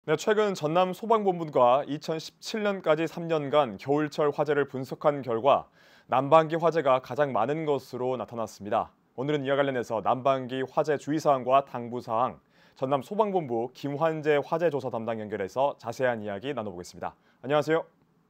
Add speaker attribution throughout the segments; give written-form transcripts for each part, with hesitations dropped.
Speaker 1: 네, 최근 전남 소방본부가 2017년까지 3년간 겨울철 화재를 분석한 결과 난방기 화재가 가장 많은 것으로 나타났습니다. 오늘은 이와 관련해서 난방기 화재 주의사항과 당부사항, 전남 소방본부 김환재 화재조사 담당 연결해서 자세한 이야기 나눠보겠습니다. 안녕하세요.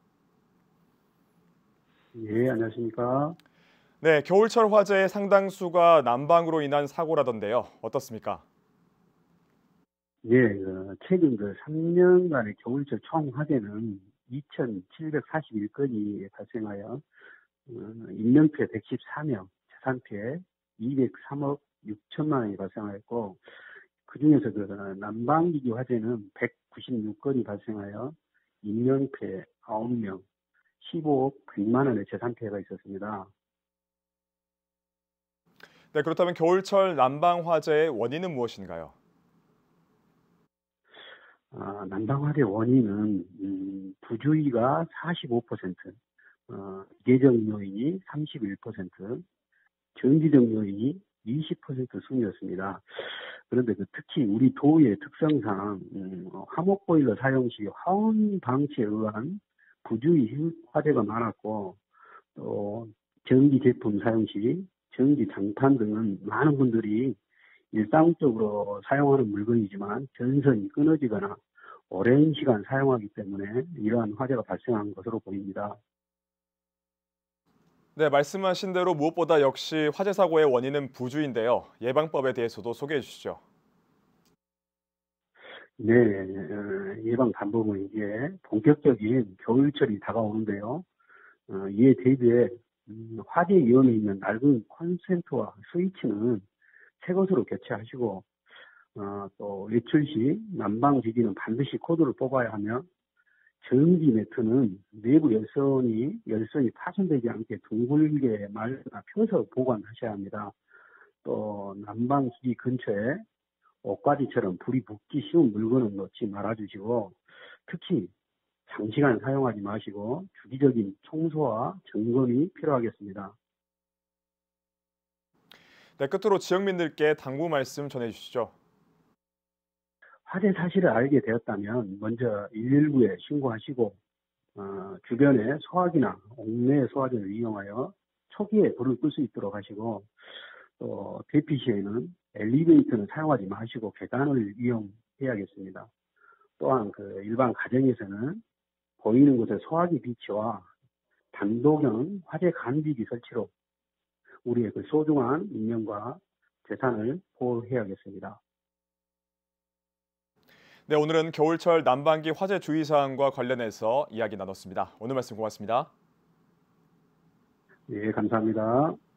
Speaker 2: 예, 안녕하십니까.
Speaker 1: 네, 겨울철 화재의 상당수가 난방으로 인한 사고라던데요. 어떻습니까?
Speaker 2: 예, 최근 3년간의 겨울철 총 화재는 2,741건이 발생하여 인명피해 114명, 재산피해 203억 6천만 원이 발생하였고, 그중에서 난방기기 화재는 196건이 발생하여 인명피해 9명, 15억 100만 원의 재산피해가 있었습니다.
Speaker 1: 네, 그렇다면 겨울철 난방 화재의 원인은 무엇인가요?
Speaker 2: 난방화재 원인은 부주의가 45%, 기계적 요인이 31%, 정기적 요인이 20% 순이었습니다. 그런데 특히 우리 도의 특성상 화목 보일러 사용 시 화원 방치에 의한 부주의 화재가 많았고, 또 전기 제품 사용 시 전기 장판 등은 많은 분들이 일상적으로 사용하는 물건이지만 전선이 끊어지거나 오랜 시간 사용하기 때문에 이러한 화재가 발생한 것으로 보입니다.
Speaker 1: 네, 말씀하신 대로 무엇보다 역시 화재 사고의 원인은 부주의인데요. 예방법에 대해서도 소개해 주시죠.
Speaker 2: 네, 예방 방법은 이제 본격적인 겨울철이 다가오는데요. 이에 대비해 화재 위험이 있는 낡은 콘센트와 스위치는 새 것으로 교체하시고, 또 외출 시 난방기기는 반드시 코드를 뽑아야 하며, 전기 매트는 내부 열선이 파손되지 않게 둥글게 말거나 펴서 보관하셔야 합니다. 또 난방기기 근처에 옷가지처럼 불이 붙기 쉬운 물건은 놓지 말아주시고, 특히 장시간 사용하지 마시고 주기적인 청소와 점검이 필요하겠습니다.
Speaker 1: 네, 끝으로 지역민들께 당부 말씀 전해 주시죠.
Speaker 2: 화재 사실을 알게 되었다면 먼저 119에 신고하시고, 주변에 소화기나 옥내 소화기를 이용하여 초기에 불을 끌 수 있도록 하시고, 또 대피 시에는 엘리베이터는 사용하지 마시고 계단을 이용해야겠습니다. 또한 일반 가정에서는 보이는 곳에 소화기 비치와 단독형 화재 감지기 설치로 우리의 소중한 인명과 재산을 보호해야겠습니다.
Speaker 1: 네, 오늘은 겨울철 난방기 화재 주의사항과 관련해서 이야기 나눴습니다. 오늘 말씀 고맙습니다.
Speaker 2: 예, 감사합니다.